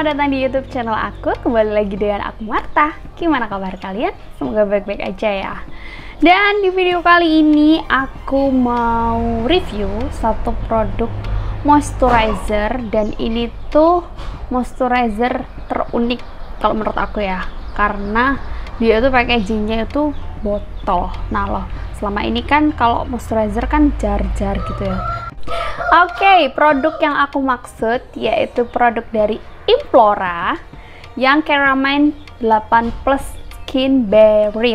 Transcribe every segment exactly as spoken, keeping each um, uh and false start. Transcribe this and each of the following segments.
selamat datang di YouTube channel aku. Kembali lagi dengan aku Marta. Gimana kabar kalian? Semoga baik-baik aja ya. Dan di video kali ini aku mau review satu produk moisturizer, dan ini tuh moisturizer terunik kalau menurut aku ya, karena dia tuh packagingnya itu botol. Nah loh, selama ini kan kalau moisturizer kan jar-jar gitu ya. Oke, okay, produk yang aku maksud yaitu produk dari Implora yang Keramine delapan plus Skin Barrier.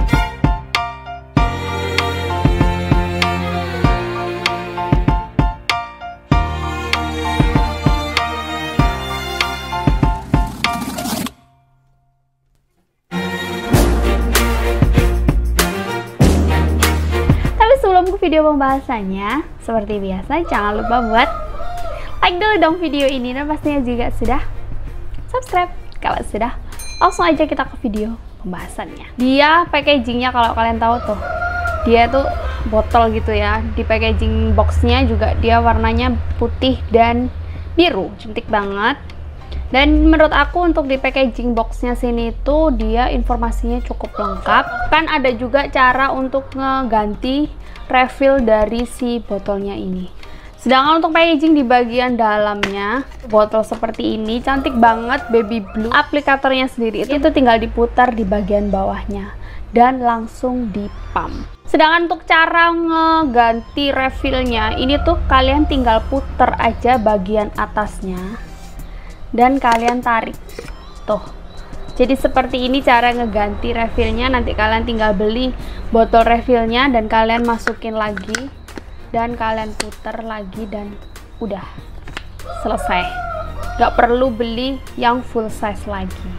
Sebelum ke video pembahasannya, seperti biasa jangan lupa buat like dulu dong video ini, dan pastinya juga sudah subscribe. Kalau sudah, langsung aja kita ke video pembahasannya. Dia packagingnya kalau kalian tahu tuh, dia tuh botol gitu ya. Di packaging boxnya juga dia warnanya putih dan biru, cantik banget. Dan menurut aku untuk di packaging boxnya sini tuh dia informasinya cukup lengkap. Kan ada juga cara untuk ngeganti refill dari si botolnya ini. Sedangkan untuk packaging di bagian dalamnya, botol seperti ini cantik banget, baby blue. Aplikatornya sendiri itu, itu tinggal diputar di bagian bawahnya dan langsung dipump. Sedangkan untuk cara ngeganti refillnya, ini tuh kalian tinggal putar aja bagian atasnya dan kalian tarik tuh. Jadi seperti ini cara ngeganti refillnya. Nanti kalian tinggal beli botol refillnya dan kalian masukin lagi dan kalian putar lagi dan udah selesai. Gak perlu beli yang full size lagi.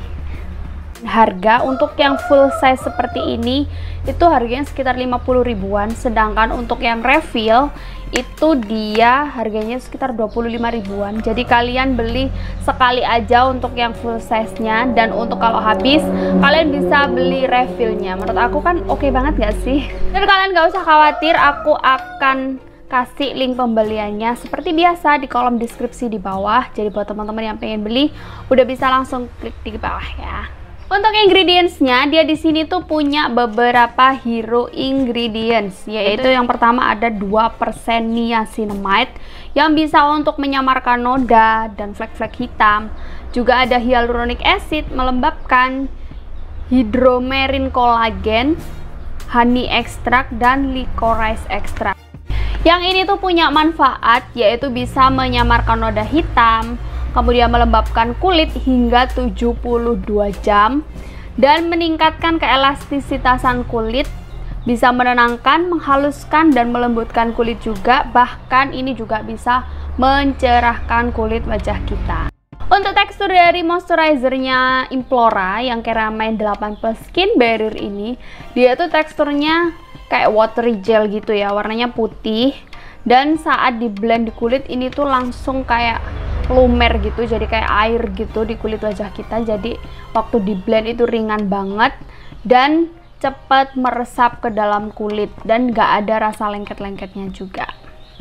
Harga untuk yang full size seperti ini itu harganya sekitar lima puluh ribuan, sedangkan untuk yang refill itu dia harganya sekitar dua puluh lima ribuan. Jadi kalian beli sekali aja untuk yang full size nya, dan untuk kalau habis kalian bisa beli refillnya. Menurut aku kan oke okay banget gak sih? Dan kalian gak usah khawatir, aku akan kasih link pembeliannya seperti biasa di kolom deskripsi di bawah. Jadi buat teman-teman yang pengen beli udah bisa langsung klik di bawah ya. Untuk ingredients-nya, dia di sini tuh punya beberapa hero ingredients, yaitu yang pertama ada dua persen niacinamide yang bisa untuk menyamarkan noda dan flek-flek hitam. Juga ada hyaluronic acid melembabkan, hydromarine collagen, honey extract, dan licorice extract. Yang ini tuh punya manfaat yaitu bisa menyamarkan noda hitam, kemudian melembabkan kulit hingga tujuh puluh dua jam, dan meningkatkan keelastisitasan kulit, bisa menenangkan, menghaluskan, dan melembutkan kulit juga. Bahkan ini juga bisa mencerahkan kulit wajah kita. Untuk tekstur dari moisturizernya Implora yang Keramine delapan plus Skin Barrier ini, dia tuh teksturnya kayak watery gel gitu ya, warnanya putih, dan saat di blend di kulit ini tuh langsung kayak lumer gitu, jadi kayak air gitu di kulit wajah kita. Jadi waktu di blend itu ringan banget dan cepat meresap ke dalam kulit, dan gak ada rasa lengket-lengketnya juga.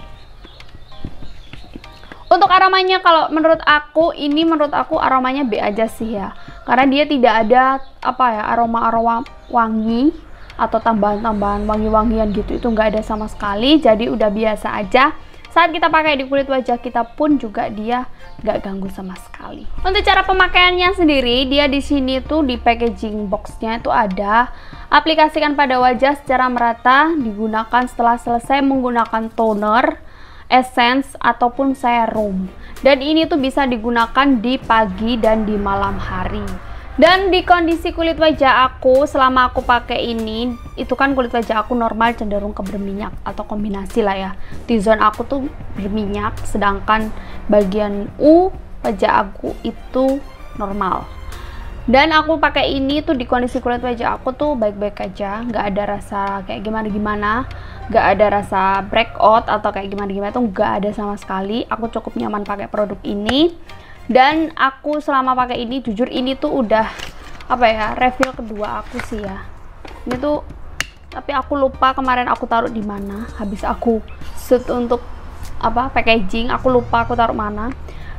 Untuk aromanya, kalau menurut aku ini menurut aku aromanya B aja sih ya, karena dia tidak ada apa ya aroma-aroma wangi atau tambahan-tambahan wangi-wangian gitu, itu nggak ada sama sekali. Jadi udah biasa aja. Saat kita pakai di kulit wajah kita pun juga dia nggak ganggu sama sekali. Untuk cara pemakaiannya sendiri, dia di sini tuh di packaging boxnya itu ada aplikasikan pada wajah secara merata, digunakan setelah selesai menggunakan toner, essence, ataupun serum. Dan ini tuh bisa digunakan di pagi dan di malam hari. Dan di kondisi kulit wajah aku selama aku pakai ini, itu kan kulit wajah aku normal cenderung ke berminyak atau kombinasi lah ya. T-zone aku tuh berminyak, sedangkan bagian U wajah aku itu normal. Dan aku pakai ini tuh di kondisi kulit wajah aku tuh baik-baik aja, nggak ada rasa kayak gimana-gimana, nggak ada rasa breakout atau kayak gimana-gimana, tuh nggak ada sama sekali. Aku cukup nyaman pakai produk ini. Dan aku selama pakai ini, jujur ini tuh udah apa ya, refill kedua aku sih ya. Ini tuh, tapi aku lupa kemarin aku taruh di mana. Habis aku shoot untuk apa packaging, aku lupa aku taruh mana.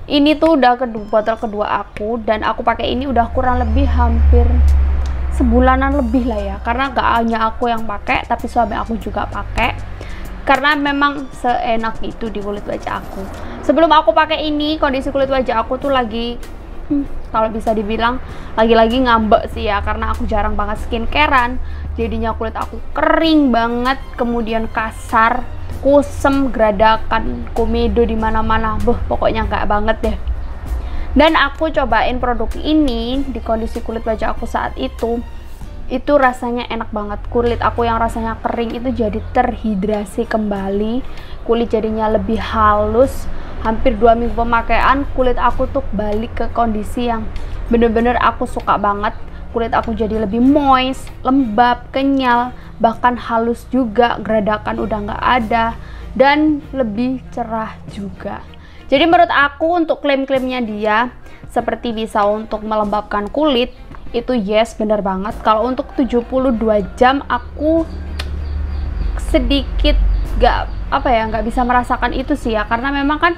Ini tuh udah kedua botol kedua aku, dan aku pakai ini udah kurang lebih hampir sebulanan lebih lah ya, karena gak hanya aku yang pakai tapi suami aku juga pakai, karena memang seenak itu di kulit wajah aku. Sebelum aku pakai ini, kondisi kulit wajah aku tuh lagi hmm, kalau bisa dibilang lagi-lagi ngambek sih ya, karena aku jarang banget skincarean, jadinya kulit aku kering banget, kemudian kasar, kusem, geradakan, komedo di mana-mana. Beuh, pokoknya nggak banget deh. Dan aku cobain produk ini di kondisi kulit wajah aku saat itu, itu rasanya enak banget. Kulit aku yang rasanya kering itu jadi terhidrasi kembali, kulit jadinya lebih halus. Hampir dua minggu pemakaian, kulit aku tuh balik ke kondisi yang bener-bener aku suka banget. Kulit aku jadi lebih moist, lembab, kenyal, bahkan halus juga, geradakan udah nggak ada, dan lebih cerah juga. Jadi menurut aku untuk klaim-klaimnya dia seperti bisa untuk melembabkan kulit, itu yes, bener banget. Kalau untuk tujuh puluh dua jam aku sedikit gak apa ya, nggak bisa merasakan itu sih ya, karena memang kan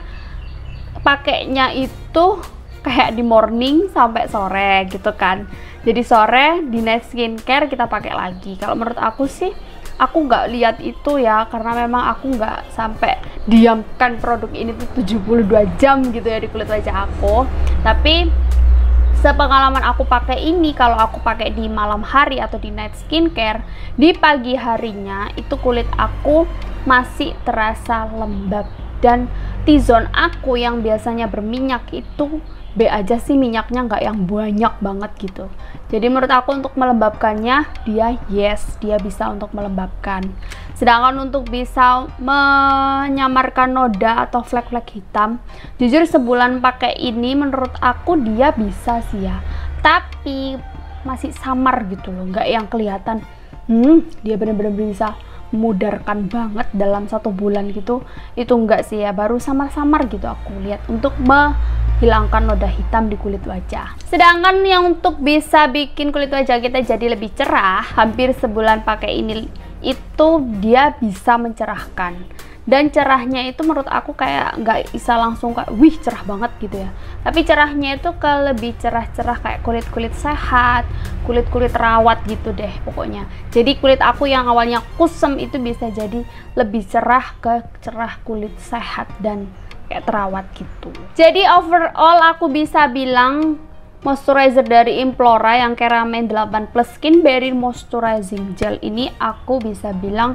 pakainya itu kayak di morning sampai sore gitu kan. Jadi sore di night skincare kita pakai lagi. Kalau menurut aku sih, aku nggak lihat itu ya, karena memang aku nggak sampai diamkan produk ini tuh tujuh puluh dua jam gitu ya di kulit wajah aku. Tapi sepengalaman aku pakai ini, kalau aku pakai di malam hari atau di night skincare, di pagi harinya itu kulit aku masih terasa lembab, dan T-zone aku yang biasanya berminyak itu B aja sih minyaknya, nggak yang banyak banget gitu. Jadi menurut aku untuk melembabkannya dia yes, dia bisa untuk melembabkan. Sedangkan untuk bisa menyamarkan noda atau flek-flek hitam, jujur sebulan pakai ini menurut aku dia bisa sih ya, tapi masih samar gitu loh, nggak yang kelihatan hmm dia bener-bener bisa memudarkan banget dalam satu bulan gitu. Itu enggak sih ya, baru samar-samar gitu aku lihat untuk menghilangkan noda hitam di kulit wajah. Sedangkan yang untuk bisa bikin kulit wajah kita jadi lebih cerah, hampir sebulan pakai ini itu dia bisa mencerahkan. Dan cerahnya itu menurut aku kayak nggak bisa langsung kayak wih cerah banget gitu ya, tapi cerahnya itu ke lebih cerah-cerah kayak kulit-kulit sehat, kulit-kulit rawat gitu deh pokoknya. Jadi kulit aku yang awalnya kusem itu bisa jadi lebih cerah ke cerah kulit sehat dan kayak terawat gitu. Jadi overall aku bisa bilang moisturizer dari Implora yang Keramen delapan plus Skin Barrier Moisturizing Gel ini aku bisa bilang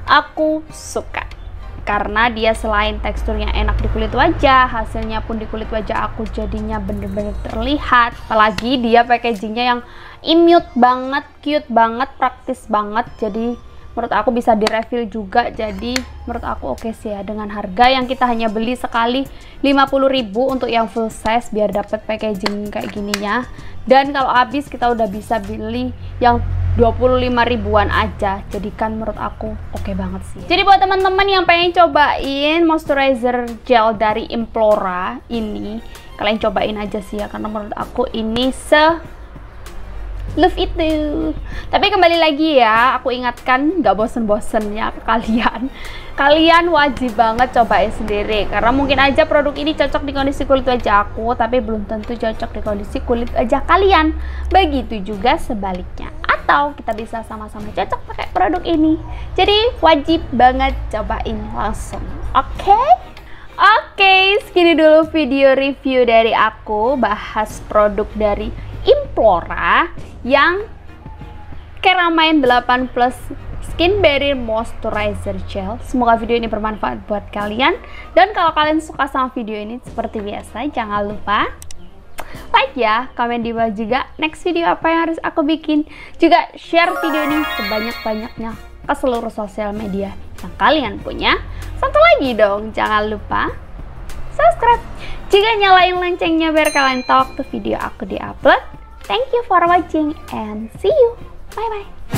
aku suka, karena dia selain teksturnya enak di kulit wajah, hasilnya pun di kulit wajah aku jadinya bener-bener terlihat. Apalagi dia packagingnya yang immune banget, cute banget, praktis banget. Jadi menurut aku bisa direfill juga. Jadi menurut aku oke sih ya, dengan harga yang kita hanya beli sekali lima puluh ribu untuk yang full size biar dapat packaging kayak gininya. Dan kalau habis kita udah bisa beli yang dua puluh lima ribuan aja. Jadi kan menurut aku oke banget sih. Jadi buat teman-teman yang pengen cobain moisturizer gel dari Implora ini, kalian cobain aja sih ya, karena menurut aku ini se love itu. Tapi kembali lagi ya, aku ingatkan nggak bosen-bosennya ke kalian, kalian wajib banget cobain sendiri, karena mungkin aja produk ini cocok di kondisi kulit wajah aku, tapi belum tentu cocok di kondisi kulit wajah kalian. Begitu juga sebaliknya, atau kita bisa sama-sama cocok pakai produk ini. Jadi wajib banget cobain langsung. Oke okay? Oke, okay, segini dulu video review dari aku bahas produk dari Implora yang Keramen delapan plus Skin Barrier Moisturizer Gel. Semoga video ini bermanfaat buat kalian. Dan kalau kalian suka sama video ini, seperti biasa jangan lupa like ya, komen di bawah juga next video apa yang harus aku bikin. Juga share video ini sebanyak-banyaknya ke seluruh sosial media yang kalian punya. Satu lagi dong, jangan lupa subscribe. Juga nyalain loncengnya biar kalian tahu waktu video aku di-upload. Thank you for watching and see you. Bye bye.